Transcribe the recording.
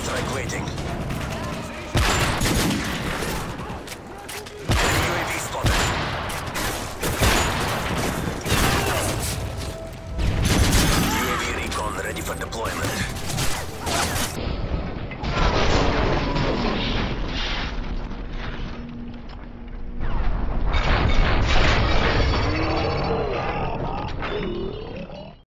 Airstrike waiting. Enemy UAV spotted. UAV recon ready for deployment.